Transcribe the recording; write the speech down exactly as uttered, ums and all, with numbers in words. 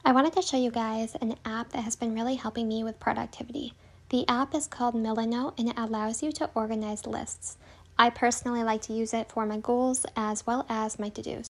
I wanted to show you guys an app that has been really helping me with productivity. The app is called Milanote and it allows you to organize lists. I personally like to use it for my goals as well as my to-dos.